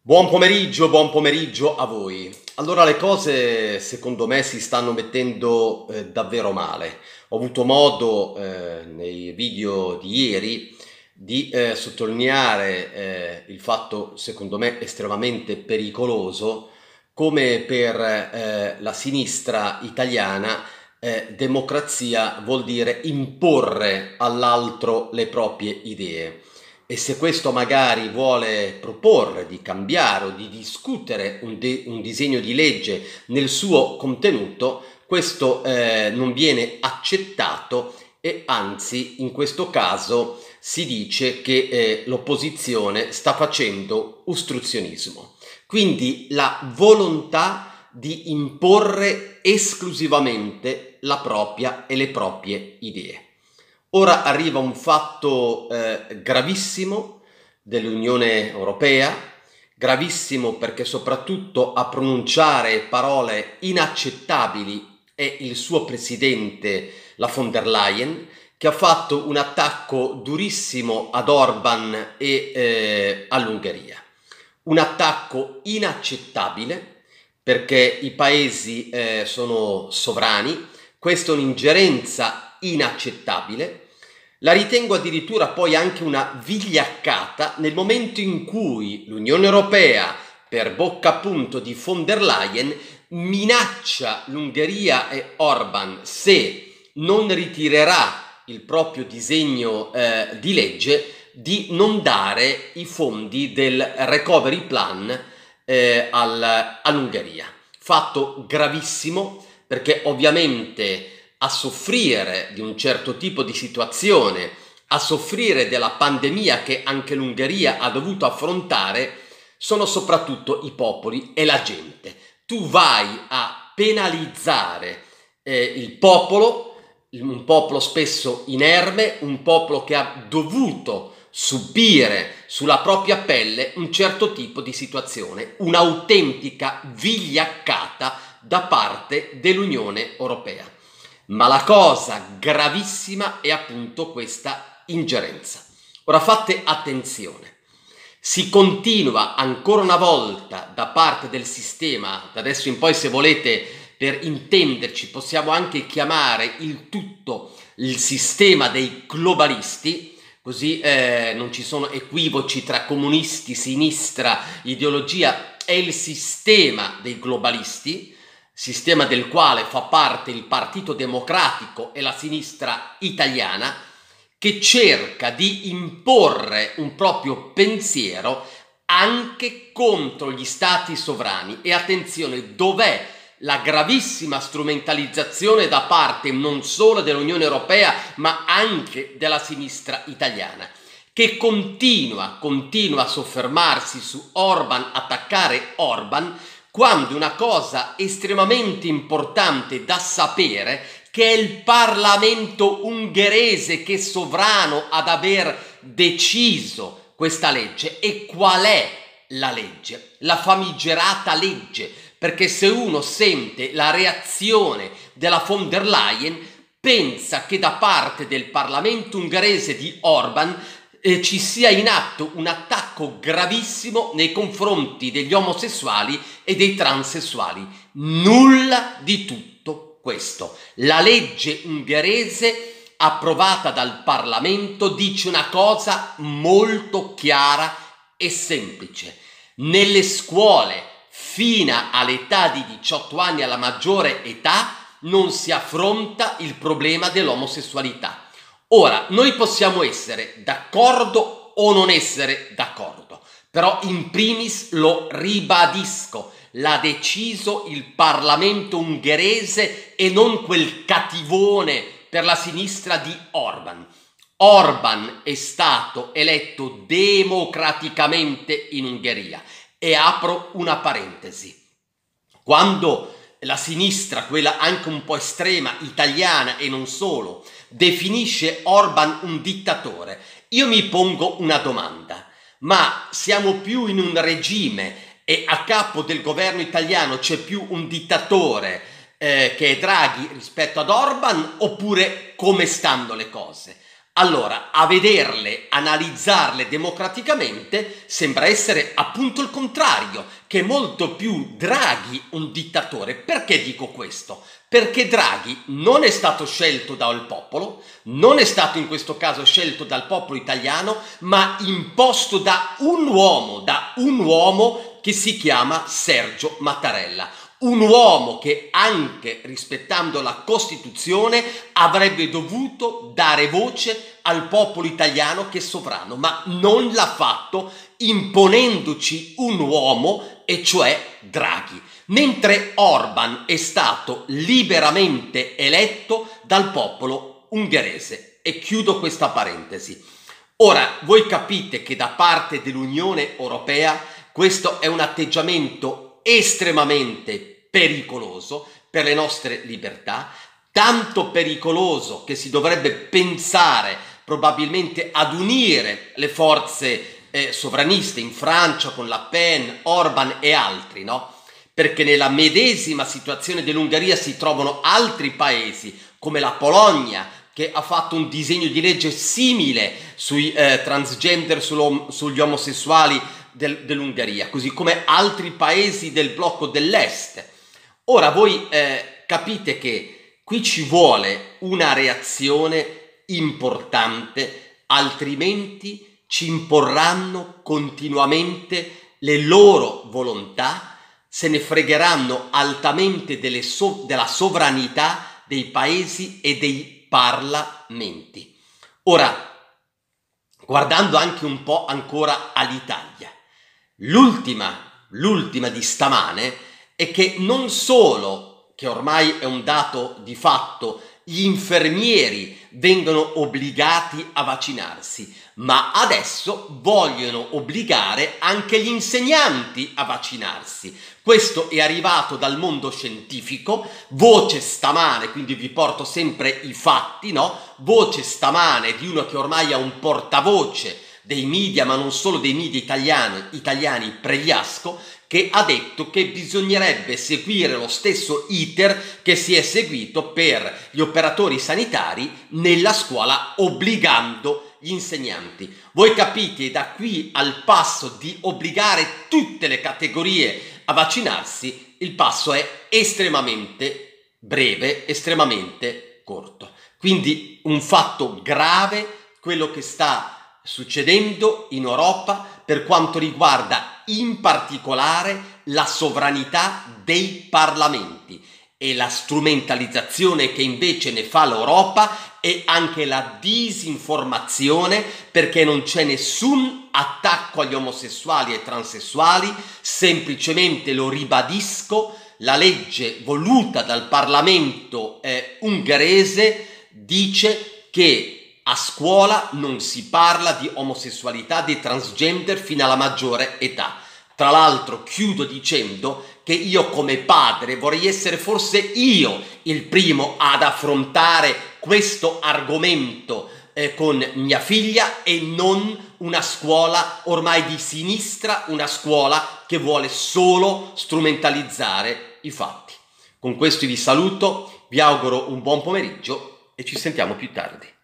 Buon pomeriggio a voi. Allora le cose secondo me si stanno mettendo davvero male. Ho avuto modo nei video di ieri di sottolineare il fatto secondo me estremamente pericoloso come per la sinistra italiana democrazia vuol dire imporre all'altro le proprie idee. E se questo magari vuole proporre di cambiare o di discutere un disegno di legge nel suo contenuto, questo non viene accettato e anzi in questo caso si dice che l'opposizione sta facendo ostruzionismo. Quindi la volontà di imporre esclusivamente la propria e le proprie idee. Ora arriva un fatto gravissimo dell'Unione Europea, gravissimo perché soprattutto a pronunciare parole inaccettabili è il suo presidente, la von der Leyen, che ha fatto un attacco durissimo ad Orban e all'Ungheria. Un attacco inaccettabile perché i paesi sono sovrani, questa è un'ingerenza inaccettabile. La ritengo addirittura poi anche una vigliaccata nel momento in cui l'Unione Europea, per bocca appunto di von der Leyen, minaccia l'Ungheria e Orban se non ritirerà il proprio disegno di legge di non dare i fondi del recovery plan all'Ungheria. Fatto gravissimo perché ovviamente a soffrire di un certo tipo di situazione, a soffrire della pandemia che anche l'Ungheria ha dovuto affrontare, sono soprattutto i popoli e la gente. Tu vai a penalizzare il popolo, un popolo spesso inerme, un popolo che ha dovuto subire sulla propria pelle un certo tipo di situazione, un'autentica vigliaccata da parte dell'Unione Europea. Ma la cosa gravissima è appunto questa ingerenza. Ora fate attenzione, si continua ancora una volta da parte del sistema, da adesso in poi se volete per intenderci possiamo anche chiamare il tutto il sistema dei globalisti, così non ci sono equivoci tra comunisti, sinistra, ideologia, è il sistema dei globalisti, sistema del quale fa parte il Partito Democratico e la sinistra italiana, che cerca di imporre un proprio pensiero anche contro gli stati sovrani. E attenzione, dov'è la gravissima strumentalizzazione da parte non solo dell'Unione Europea ma anche della sinistra italiana, che continua a soffermarsi su Orban, attaccare Orban, quando una cosa estremamente importante da sapere che è il Parlamento ungherese che è sovrano ad aver deciso questa legge. E qual è la legge? La famigerata legge, perché se uno sente la reazione della von der Leyen pensa che da parte del Parlamento ungherese di Orban ci sia in atto un attacco gravissimo nei confronti degli omosessuali e dei transessuali. Nulla di tutto questo. La legge ungherese approvata dal Parlamento dice una cosa molto chiara e semplice. Nelle scuole fino all'età di 18 anni, alla maggiore età, non si affronta il problema dell'omosessualità. Ora, noi possiamo essere d'accordo o non essere d'accordo, però in primis lo ribadisco, l'ha deciso il Parlamento ungherese e non quel cattivone per la sinistra di Orban. Orban è stato eletto democraticamente in Ungheria e apro una parentesi. Quando la sinistra, quella anche un po' estrema, italiana e non solo, definisce Orban un dittatore, io mi pongo una domanda: ma siamo più in un regime e a capo del governo italiano c'è più un dittatore che è Draghi rispetto ad Orban, oppure come stanno le cose? Allora, a vederle, analizzarle democraticamente, sembra essere appunto il contrario, che è molto più Draghi un dittatore. Perché dico questo? Perché Draghi non è stato scelto dal popolo, non è stato in questo caso scelto dal popolo italiano, ma imposto da un uomo che si chiama Sergio Mattarella. Un uomo che, anche rispettando la Costituzione, avrebbe dovuto dare voce al popolo italiano che è sovrano, ma non l'ha fatto, imponendoci un uomo, e cioè Draghi. Mentre Orban è stato liberamente eletto dal popolo ungherese. E chiudo questa parentesi. Ora, voi capite che da parte dell'Unione Europea questo è un atteggiamento estremamente pericoloso per le nostre libertà, tanto pericoloso che si dovrebbe pensare probabilmente ad unire le forze sovraniste in Francia con Le Pen, Orban e altri, no? Perché nella medesima situazione dell'Ungheria si trovano altri paesi come la Polonia, che ha fatto un disegno di legge simile sui transgender, sugli omosessuali dell'Ungheria, così come altri paesi del blocco dell'Est. Ora voi capite che qui ci vuole una reazione importante, altrimenti ci imporranno continuamente le loro volontà, se ne fregheranno altamente della sovranità dei paesi e dei parlamenti. Ora, guardando anche un po' ancora all'Italia, l'ultima di stamane è che non solo, che ormai è un dato di fatto, gli infermieri vengono obbligati a vaccinarsi, ma adesso vogliono obbligare anche gli insegnanti a vaccinarsi. Questo è arrivato dal mondo scientifico, voce stamane, quindi vi porto sempre i fatti, no? Voce stamane di uno che ormai ha un portavoce dei media, ma non solo dei media italiani, Pregliasco, che ha detto che bisognerebbe seguire lo stesso iter che si è seguito per gli operatori sanitari nella scuola, obbligando gli insegnanti. Voi capite, da qui al passo di obbligare tutte le categorie a vaccinarsi, il passo è estremamente breve, estremamente corto. Quindi un fatto grave quello che sta succedendo in Europa per quanto riguarda in particolare la sovranità dei parlamenti e la strumentalizzazione che invece ne fa l'Europa e anche la disinformazione, perché non c'è nessun attacco agli omosessuali e transessuali, semplicemente lo ribadisco, la legge voluta dal Parlamento ungherese dice che a scuola non si parla di omosessualità, di transgender fino alla maggiore età. Tra l'altro chiudo dicendo che io come padre vorrei essere forse io il primo ad affrontare questo argomento con mia figlia e non una scuola ormai di sinistra, una scuola che vuole solo strumentalizzare i fatti. Con questo vi saluto, vi auguro un buon pomeriggio e ci sentiamo più tardi.